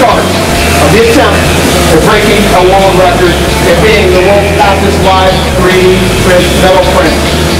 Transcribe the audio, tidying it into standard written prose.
start of the attempt at breaking a world record and being the world's fastest live 3D print metal print.